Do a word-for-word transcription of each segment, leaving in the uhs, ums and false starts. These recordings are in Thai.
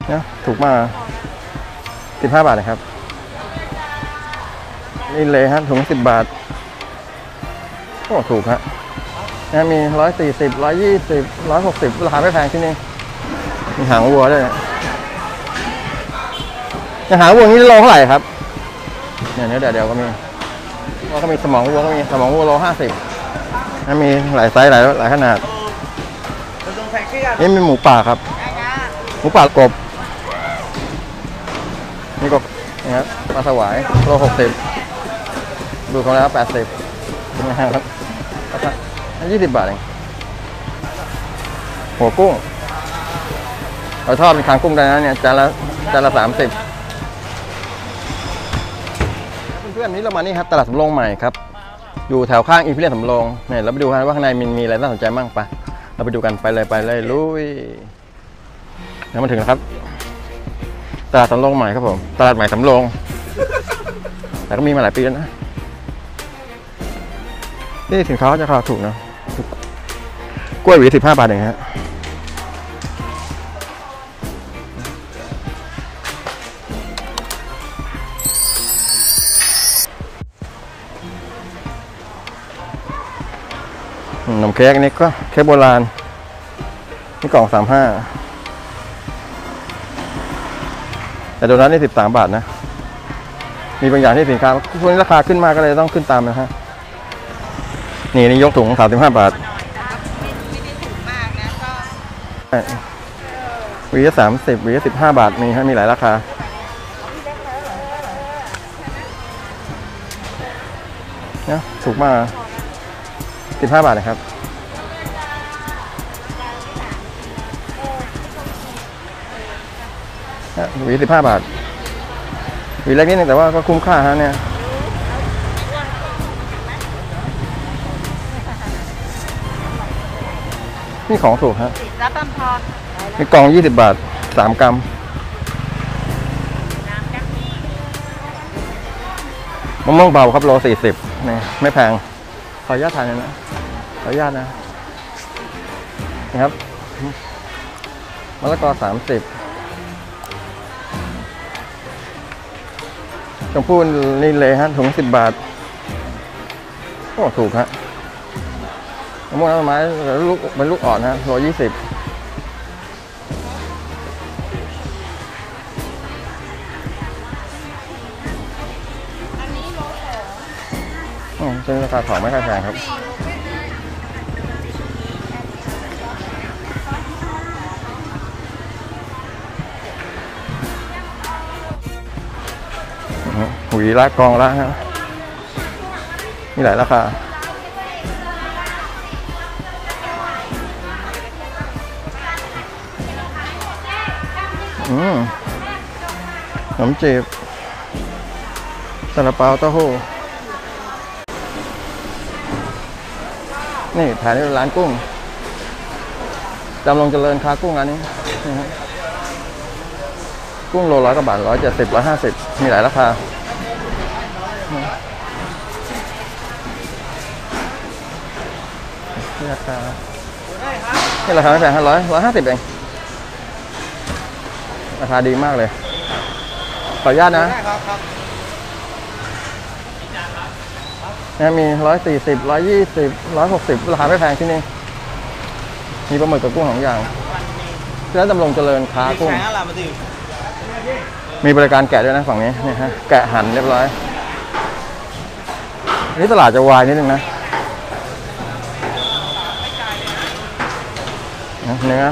นะถูกมากสิบห้าบาทนะครับนี่เลยฮะถุงสิบบาทโอ้ถูกฮะนะมีร้อยสี่สิบร้อยยี่สิบร้อยหกสิบราคาไม่แพงที่นี่มีหางวัวด้วยนะหางวัวนี่โลเท่าไหร่ครับเนี่ยเนื้อเดียวก็มีวัวก็มีสมองวัวก็มีสมองวัวโลห้าสิบนะมีหลายไซส์หลายหลายขนาดนี่มีหมูป่าครับหมูป่ากบนี่กบนี่ครับปลาสวายโลหกสิบดูเขาแล้วแปดสิบเป็นไงครับยี่สิบบาทเองหัวกุ้งเราทอดเป็นคางกุ้งได้นะเนี่ยจานละจานละสามสิบเพื่อนๆนี้เรามานี่ครับตลาดสำโรงใหม่ครับอยู่แถวข้างอิมพีเรียลสำโรงเนี่ยเราไปดูกันว่าข้างในมันมีอะไรน่าสนใจบ้างปะเราไปดูกันไปเลยไปเลยลุยแล้วมาถึงแล้วครับตลาดสำโรงใหม่ครับผมตลาดใหม่สำโรงแต่ก็มีมาหลายปีแล้วนะนี่สินค้าจะราคาถูกนะกล้วยหวีสิบห้าบาทเองฮะขนมเค้กนี่ก็เค้กโบราณนี่กล่องสามห้าแต่โดนัทนี่สิบสามบาทนะมีบางอย่างที่สินค้าพวกนี้ราคาขึ้นมากก็เลยต้องขึ้นตามนะฮะนี่นี่ยกถุงสามสิบห้าบาทวีละสามสิบวีละสิบห้าบาทมีฮะมีหลายราคาเนี่ยถูกมากสิบห้าบาทนะครับวีสิบห้าบาทวีเล็กนิดนึงแต่ว่าก็คุ้มค่าฮะเนี่ยนี่ของถูกฮะมีกล่องยี่สิบบาทสามกรัมมะม่วงเบาครับโลสี่สิบนี่ไม่แพงขออนุญาตทานนะขออนุญาตนะนี่ครับมะละกอสามสิบชมพู่นี่เลยฮะถุงสิบบาทโอ้ถูกฮะมะม่วงน้ำไม้ลูกเป็นลูกอ่อนฮะโลยี่สิบซึ่งราคาของไม่ค่อยแพงครับหวีละกองละฮะมีหลายราคาอืมขนมจีบซาลาเปาเต้าหู้นี่แผนร้านกุ้งจำลงเจริญค้ากุ้งอันนี้นี่ครับกุ้งโลร้อยกว่าบาทร้อยเจ็ดสิบร้อยห้าสิบมีหลายราคานี่ราคานี่ราคาไม่แพงห้าร้อยร้อยห้าสิบเองราคาดีมากเลยขออนุญาตนะมีร้อยสี่สิบร้อยยี่สิบร้อยหกสิบราคาไม่แพงที่นี่มีปลาหมึกกับกุ้งสองอย่างแล้วดำรงเจริญค้ากุ้งมีบริการแกะด้วยนะฝั่งนี้นี่ฮะแกะหั่นเรียบร้อยนี่ตลาดจะวายนิดนึงนะเนื้อ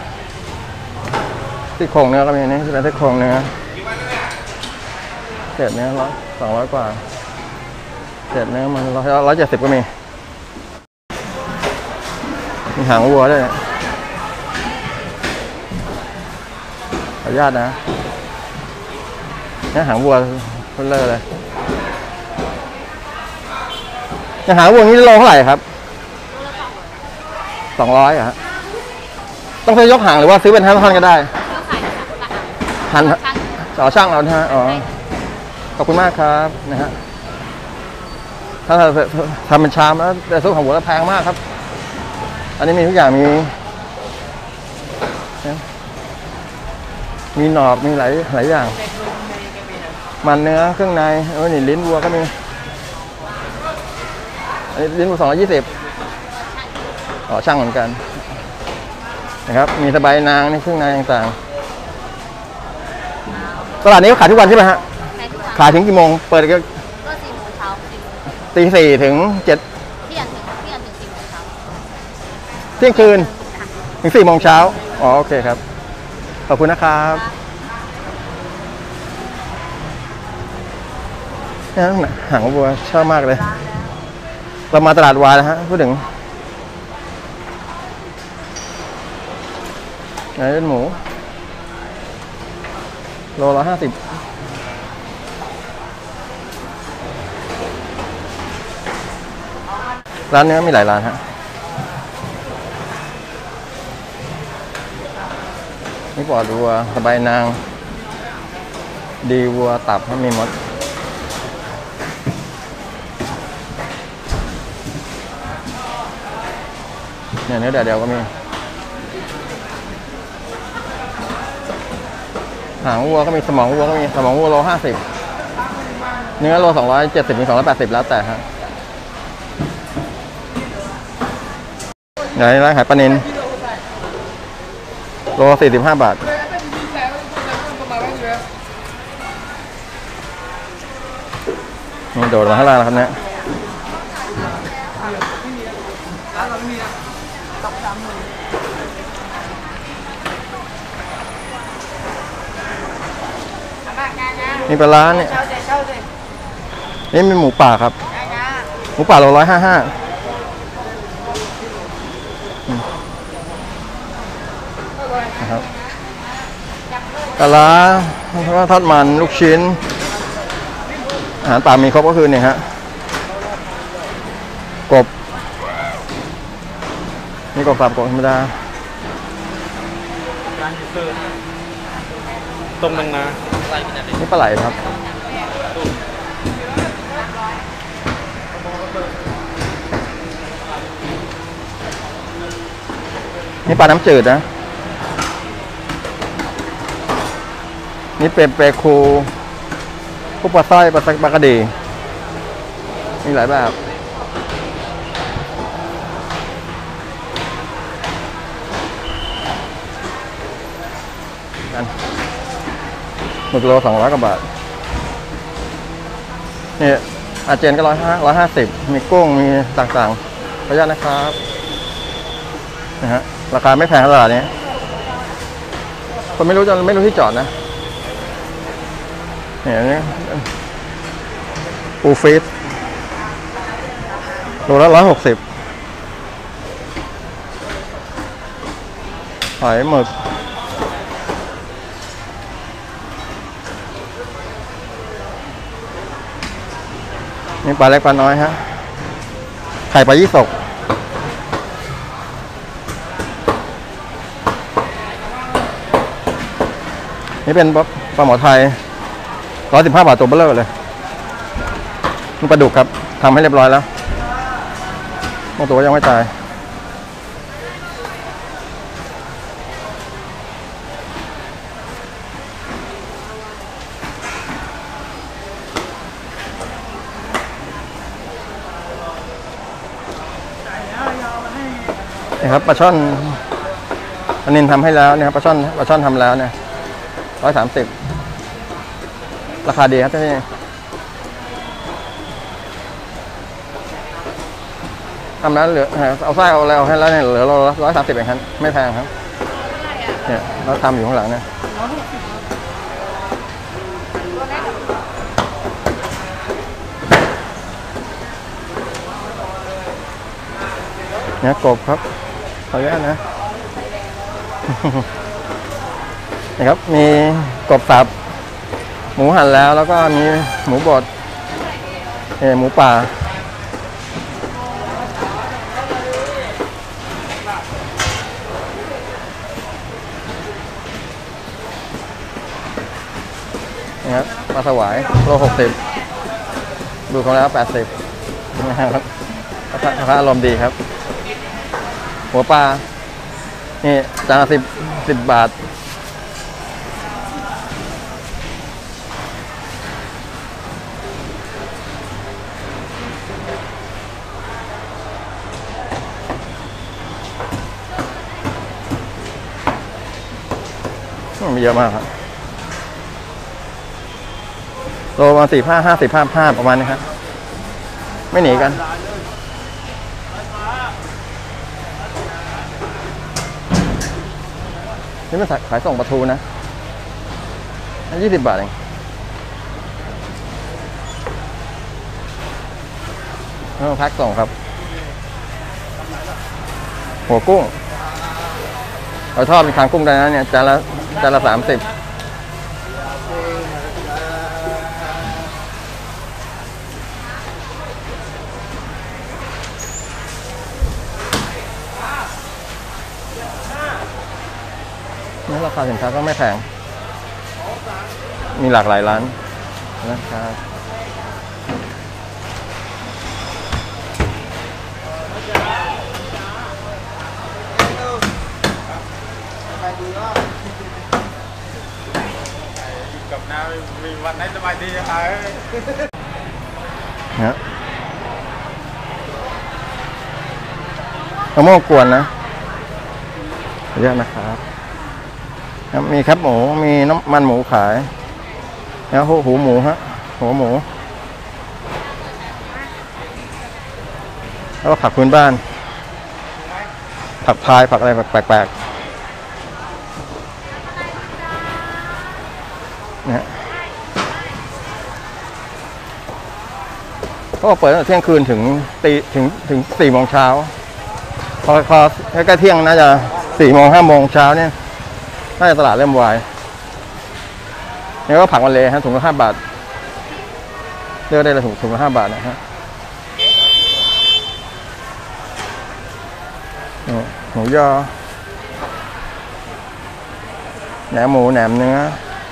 ที่โครงเนื้อก็มีนี่ที่เป็นที่โครงเนื้อเศษเนื้อร้อยสองร้อยกว่าเศษเนื้อมันร้อยร้อยเจ็ดสิบก็มีมีหางวัวด้วยขออนุญาตนะนี่หางวัวเพิ่งเลิกเลยนี่หางวัวนี้โลเท่าไหร่ครับสองร้อยอะฮะต้องใช้ยกหางหรือว่าซื้อเป็นท่อนๆก็ได้หั่นต่อช่างเรานะฮะอ๋อขอบคุณมากครับนะฮะถ้าทำเป็นชามแล้วแต่ซุปของหัวแล้วแพงมากครับอันนี้มีทุกอย่างมีมีหนอกมีหลายหลายอย่างมันเนื้อเครื่องในเออนี่ลิ้นวัวก็มีอันนี้ลิ้นวัวสองร้อยยี่สิบอ๋อช่างเหมือนกันนะครับมีสบายนางนี่เครื่องในต่างๆตลาดนี้ก็ขายทุกวันใช่ไหมฮะขายถึงกี่โมงเปิดก็ก็สี่โมงเช้าตีสี่ถึงเจ็ดเที่ยงถึงเที่ยงถึงสี่โมงเช้าเที่ยงคืนถึงสี่โมงเช้าอ๋อโอเคครับขอบคุณนะครับนี่หางวัวชอบมากเลยเรามาตลาดวายนะฮะพูดถึงไหนเป็นหมูโลละห้าสิบร้านเนื้อมีหลายร้านฮะนี่ปอดวัวสบายนางดีวัวตับมีหมดเนี่ยเนื้อแดดเดียวก็มีหางวัวก็มีสมองวัวก็มีสมองวัวโลห้าสิบเนื้อโลสองร้อยเจ็ดสิบถึงสองร้อยแปดสิบแล้วแต่ฮะไหนร้านขายปลานิลโลสี่สิบห้าบาทนี่โดดมาข้างล่างแล้วครับเนี่ยนี่ปลาร้าเนี่ยนี่เป็นหมูป่าครับหมูป่าโลร้อยห้าห้านะครับปลาร้าแล้วก็ทอดมันลูกชิ้นอาหารป่ามีครบก็คือเนี่ยฮะกบนี่กบสับกบธรรมดาต้มนังนานี่ปลาไหลครับนี่ปลาน้ำจืดนะนี่เป็นเปคูพวกปลาสร้อยปลาสักปลากระดีมีหลายแบบกันหมึกโลสองร้อยกว่าบาทนี่อาเจนก็ร้อยห้าร้อยห้าสิบมีกุ้งมีต่างๆขออนุญาตนะครับนะฮะราคาไม่แพงตลาดนี้คนไม่รู้จะไม่รู้ที่จอดนะเนี่ยนี่ปูฟิตโลละร้อยหกสิบหอยหมึกนี่ปลาเล็กปลาน้อยฮะไข่ปลายี่สกนี่เป็นปลาหมอไทยร้อยสิบห้าบาทตัวเบลเลอร์เลยนี่ปลาดุกครับทำให้เรียบร้อยแล้วบางตัวยังไม่ตายนี่ครับปลาช่อนอันนี้ทำให้แล้วนะครับปลาช่อนปลาช่อนทำแล้วเนี่ยร้อยสามสิบราคาดีครับที่นี่ทำแล้วเหลือเอาไส้เอาอะไรเอาให้แล้วเนี่ยเหลือร้อยสามสิบเองครับไม่แพงครับเนี่ยเราทำอยู่ข้างหลังเนี่ยเนี่ยกบครับขออนุญาตนะนี่ครับมีกบสับหมูหั่นแล้วแล้วก็มีหมูบดเออหมูป่านี่ครับปลาสวายโลหกสิบดูของแล้วแปดสิบนะครับราคาอารมณ์ดีครับหัวปลานี่จานละสิบสิบบาทมีเยอะมากครับโลมาสี่ห้าห้าสิบห้าห้าประมาณนี้ครับไม่หนีกันนี่มันขายส่งปลาทูนะยี่สิบบาทเองแพ็คส่งครับหัวกุ้งเราทอดเป็นคางกุ้งได้นะเนี่ยจานละจานละสามสิบนี่ราคาสินค้าก็ไม่แพงมีหลากหลายร้านนะครับกับน้ามีวันไหนสบายดีครับเนี่ยมะม่วงกวนนะเยอะนะครับมีครับหมูมีน้ำมันหมูขายแล้วหูหูหมูฮะหัวหมูแล้วก็ผักพื้นบ้านผักพายผักอะไรแปลกๆเนี่ยก็เปิดตั้งแต่เที่ยงคืนถึงตีถึงถึงสี่โมงเช้าพอพอใกล้ๆเที่ยงน่าจะสี่โมงห้าโมงเช้าเนี่ยน่าจะตลาดเริ่มวายนี่ก็ผักวันเลฮะถุงละห้าบาทเลือกได้ละถุงถุงละห้าบาทนะฮะหมูยอแหนมหมูแหนมเนื้อ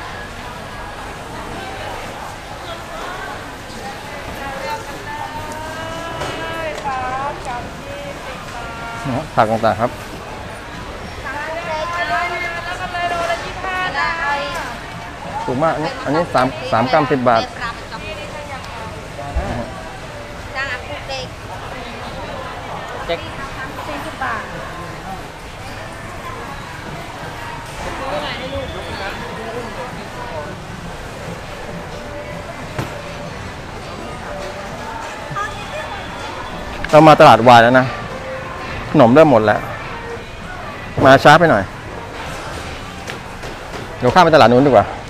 ผักต่างๆครับถูกมากอันนี้อันนี้สามสามกรัมสิบบาทเจ๊กเรามาตลาดวายแล้วนะขนมเริ่มหมดแล้วมาช้าไปหน่อยเดี๋ยวข้ามไปตลาดนู้นดีกว่า